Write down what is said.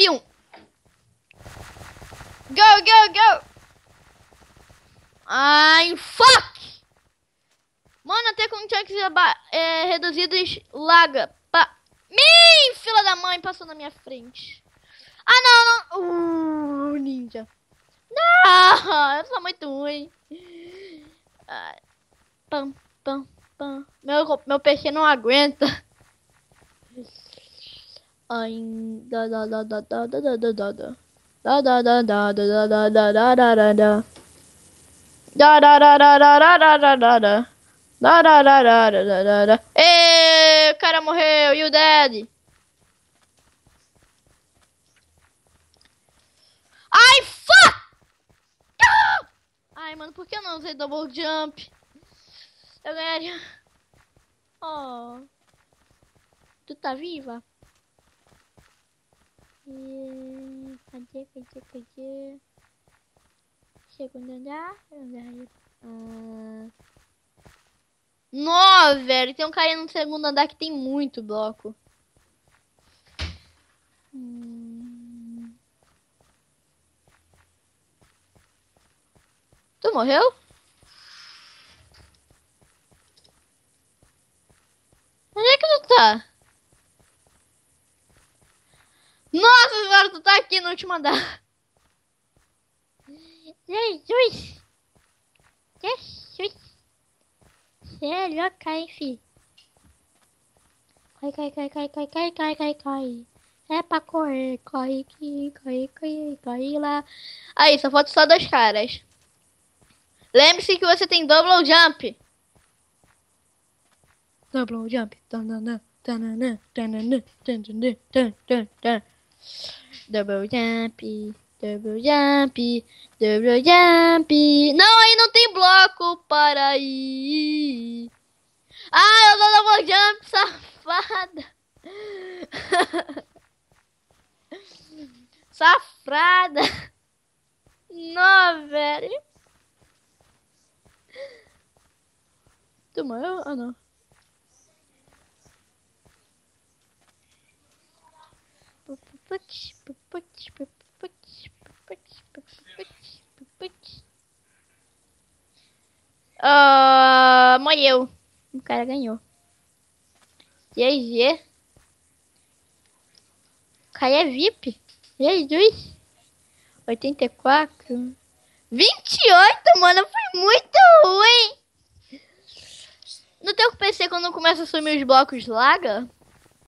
F1. Go, go, go. Ai, fuck. Mano, até com chunks reduzidos, laga. Fila da mãe, passou na minha frente. Ah, não. Ninja. Não, eu sou muito ruim. Pam, pam, pam. Meu PC não aguenta. Ai, da da da da da da da da da da. Da da da da da da da da da da da. Da da da da da da da da da da. Da da da da da da da da. Ê, o cara morreu, e o Dead? Ai, fuck! Ai, mano, por que eu não usei double jump? Eu ganharia. Oh. Tu tá viva? Cadê? Segundo andar? Não, velho. Tem um cara no segundo andar que tem muito bloco. Tu morreu? Onde é que tu tá? Nossa senhora, tu tá aqui no último andar. Jesus. Você é louca, hein, fi? Cai. É pra correr. Corre lá. Aí, só falta só 2 caras. Lembre-se que você tem double jump. Double jump. Double jump. Não, aí não tem bloco para ir. Ah, eu dou double jump, safada. Safrada. Não, velho. Tu morreu? Ah, não. Morreu. O cara ganhou. GG. O cara é VIP. Jesus. 84. 28, mano. Foi muito ruim. No teu PC, quando começa a sumir os blocos, laga?